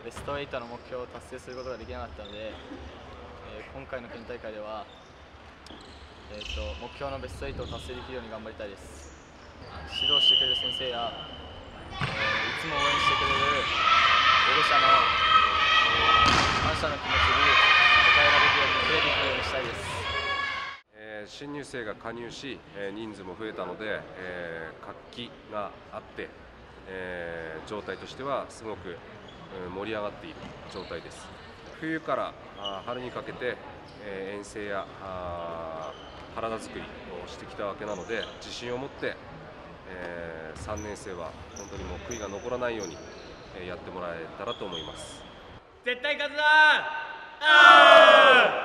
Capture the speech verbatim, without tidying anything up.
ベストはちの目標を達成することができなかったので、えー、今回の県大会では、えー、と目標のベストはちを達成できるように頑張りたいです。指導してくれる先生や、えー、いつも応援してくれる保護者の、えー、感謝の気持ちに応えられるようにプレーできるようにしたいです。 新入生が加入し、人数も増えたので、えー、活気があって、えー、状態としてはすごく盛り上がっている状態です。冬から春にかけて、えー、遠征や体作りをしてきたわけなので、自信を持って、えー、さんねん生は本当にもう悔いが残らないようにやってもらえたらと思います。 絶対勝つぞー！